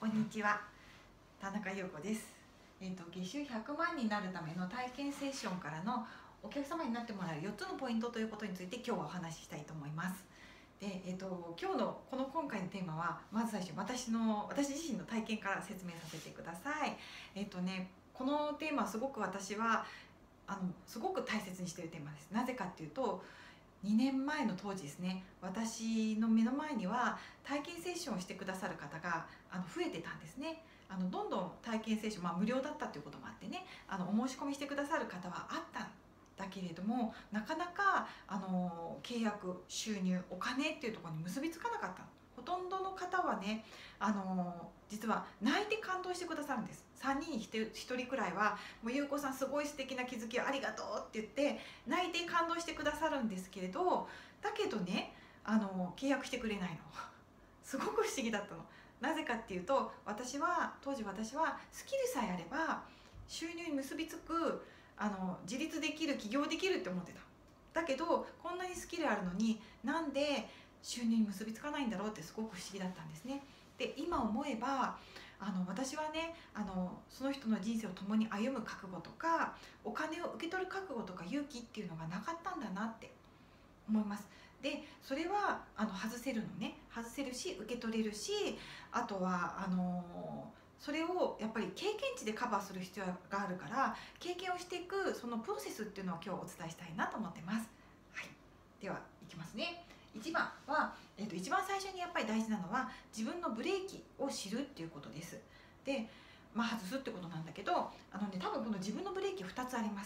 こんにちは、田中優子です。月収100万になるための体験セッションからのお客様になってもらう4つのポイントということについて今日はお話ししたいと思います。で、今日の今回のテーマはまず最初私自身の体験から説明させてください。このテーマはすごく私はすごく大切にしているテーマです。なぜかっていうと、2年前の当時ですね、私の目の前には体験セッションをしてくださる方が増えてたんですね。どんどん体験セッション、無料だったということもあってね、お申し込みしてくださる方はあったんだけれども、なかなか契約、収入、お金っていうところに結びつかなかった。ほとんどの方はね、実は泣いて感動してくださるんです。3人に1人くらいは「もう優子さんすごい素敵な気づきをありがとう」って言って泣いて感動してくださるんですけれど、だけどね、契約してくれないのすごく不思議だったの。なぜかっていうと、当時私はスキルさえあれば収入に結びつく、自立できる、起業できるって思ってた。だけどこんなにスキルあるのになんで収入に結びつかないんだろうってすごく不思議だったんですね。で、今思えば私はね、その人の人生を共に歩む覚悟とかお金を受け取る覚悟とか勇気っていうのがなかったんだなって思います。で、それは外せるのね、外せるし受け取れるし、あとはそれをやっぱり経験値でカバーする必要があるから、経験をしていくそのプロセスっていうのを今日お伝えしたいなと思ってます。はい、ではいきますね。1番は、一番最初にやっぱり大事なのは自分のブレーキを知るっていうことです。で、外すってことなんだけど、多分この自分のブレーキ2つあります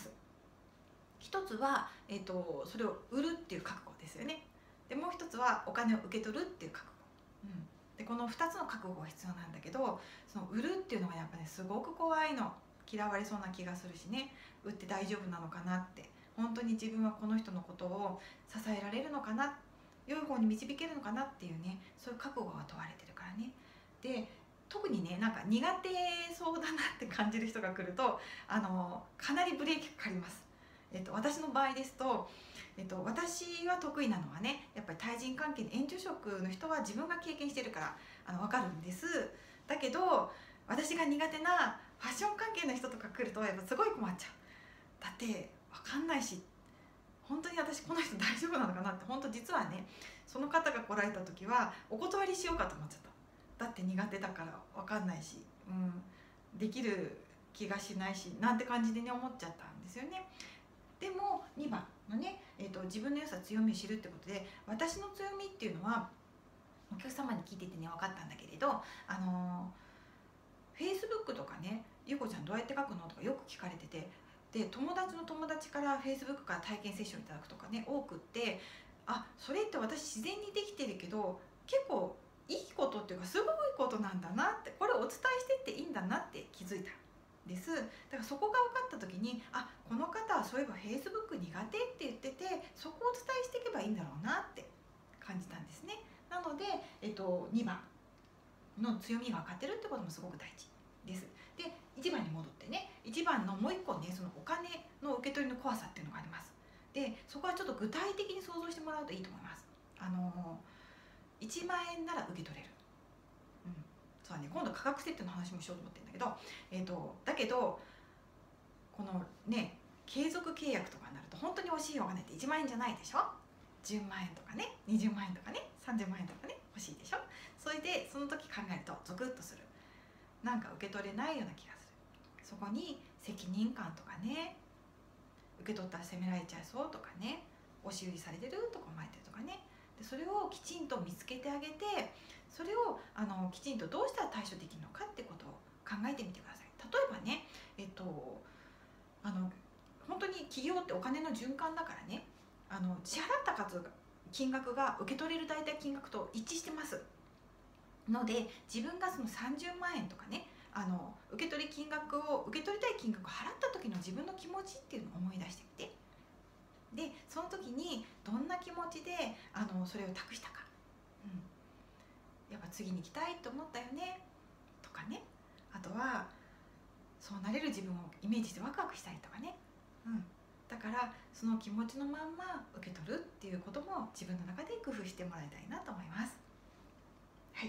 。1つは、それを売るっていう覚悟ですよね。で、もう1つはお金を受け取るっていう覚悟、でこの2つの覚悟が必要なんだけど、その売るっていうのがやっぱり、すごく怖いの。嫌われそうな気がするしね、売って大丈夫なのかなって、本当に自分はこの人のことを支えられるのかな、良い方に導けるのかなっていうね、そういう覚悟が問われてるからね。で、特にね、なんか苦手そうだなって感じる人が来るとかなりブレーキかかります。私の場合ですと、私は得意なのはね、やっぱり対人関係の援助職の人は自分が経験してるから分かるんです。だけど私が苦手なファッション関係の人とか来るとやっぱすごい困っちゃう。だって分かんないし、本当に私この人大丈夫なのかなって、本当実はね、その方が来られた時はお断りしようかと思っちゃった。だって苦手だから分かんないし、できる気がしないしなんて感じでね、思っちゃったんですよね。でも2番のね、自分の良さ強みを知るってことで、私の強みっていうのはお客様に聞いててね分かったんだけれど、Facebook とかね「ゆうこちゃんどうやって書くの?」とかよく聞かれてて、で友達の友達から Facebook から体験セッションいただくとかね多くって、それって私自然にできてるけど結構いいことっていうかすごいことなんだなって、これをお伝えしてっていいんだなって気づいたです。だからそこが分かった時に、この方はそういえば Facebook 苦手って言ってて、そこをお伝えしていけばいいんだろうなって感じたんですね。なので、2番の強みが分かってるってこともすごく大事です。で、1番に戻ってね、1番のもう1個ね、そのお金の受け取りの怖さっていうのがあります。で、そこはちょっと具体的に想像してもらうといいと思います。1万円なら受け取れる。そうだね、今度価格設定の話もしようと思ってるんだけど、だけどこのね、継続契約とかになると本当に欲しいお金って1万円じゃないでしょ。10万円とかね、20万円とかね、30万円とかね、欲しいでしょ。それでその時考えるとゾクッとする。なんか受け取れないような気がする。そこに責任感とかね、受け取ったら責められちゃいそうとかね、押し売りされてるとか思われてるとかね、でそれをきちんと見つけてあげて、それをきちんとどうしたら対処できるのかってことを考えてみてください。例えばね、本当に企業ってお金の循環だからね、支払った金額が受け取れる大体金額と一致してますので、自分がその30万円とかね、受け取りたい金額を払った時の自分の気持ちっていうのを思い出してみて、でその時にどんな気持ちでそれを託したか、やっぱ次に行きたいと思ったよねとかね、あとはそうなれる自分をイメージしてワクワクしたりとかね、だからその気持ちのまんま受け取るっていうことも自分の中で工夫してもらいたいなと思います。はい、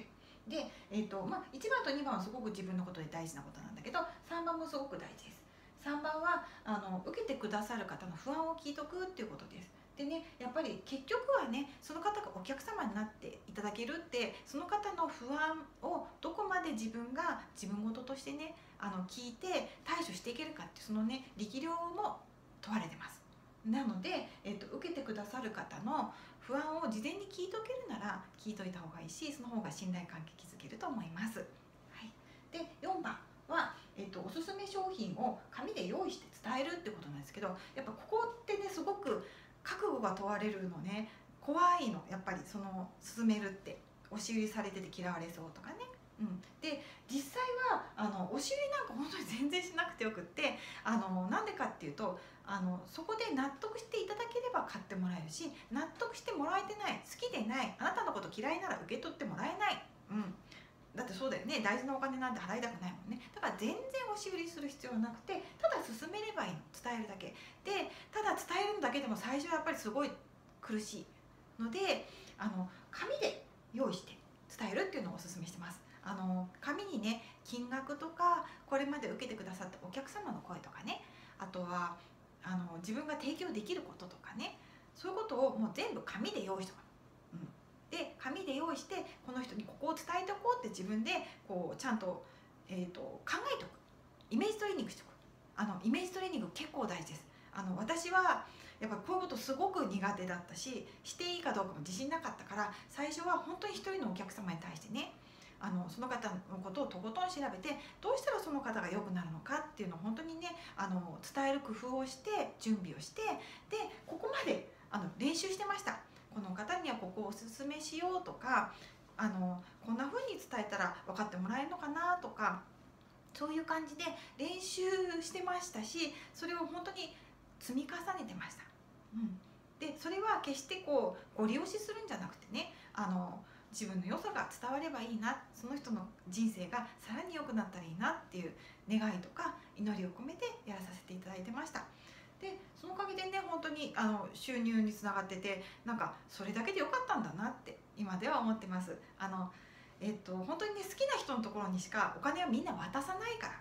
で、1番と2番はすごく自分のことで大事なことなんだけど、3番もすごく大事です。3番は受けてくださる方の不安を聞いとくっていうことです。でね、やっぱり結局はね、その方がお客様になっていただけるって、その方の不安をどこまで自分が自分事としてね、聞いて対処していけるかっていう、そのね、力量も問われてます。なので、受けてくださる方の不安を事前に聞いておけるなら聞いといた方がいいし、その方が信頼関係築けると思います。はい、で4番は、おすすめ商品を紙で用意して伝えるってことなんですけど、やっぱここってね、すごく覚悟が問われるのね。怖いの、やっぱりその勧めるって、押し売りされてて嫌われそうとかね。で実際は押し売りなんか本当に全然しなくてよくって、なんでかっていうと、そこで納得していただければ買ってもらえるし、納得してもらえてない、好きでない、あなたのこと嫌いなら受け取ってもらえない。だってそうだよね、大事なお金なんて払いたくないもんね。だから全然押し売りする必要はなくて、ただ進めればいいの、伝えるだけで。ただ伝えるだけでも最初はやっぱりすごい苦しいので、紙で用意して伝えるっていうのをおすすめしてます。紙にね、金額とかこれまで受けてくださったお客様の声とかね、あとは自分が提供できることとかね、そういうことをもう全部紙で用意しておく。で紙で用意して、この人にここを伝えておこうって自分でこうちゃんと、考えておく。イメージトレーニングしておく。イメージトレーニング結構大事です。私はやっぱこういうことすごく苦手だったし、していいかどうかも自信なかったから、最初は本当に一人のお客様に対してね、その方のことをとことん調べて、どうしたらその方が良くなるのかっていうのを本当にね、伝える工夫をして準備をして、でここまで練習してました。この方にはここをおすすめしようとか、こんな風に伝えたら分かってもらえるのかなとか、そういう感じで練習してましたし、それを本当に積み重ねてました。でそれは決してこうご利用しするんじゃなくてね、自分の良さが伝わればいいな、その人の人生がさらに良くなったらいいなっていう願いとか祈りを込めてやらさせていただいてました。でそのおかげでね、本当に収入につながってて、なんかそれだけで良かったんだなって今では思ってます。本当にね、好きな人のところにしかお金はみんな渡さないから。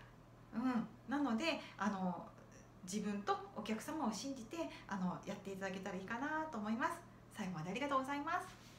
なので自分とお客様を信じてやっていただけたらいいかなと思います。最後までありがとうございます。